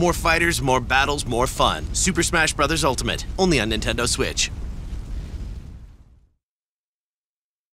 More fighters, more battles, more fun. Super Smash Bros. Ultimate, only on Nintendo Switch.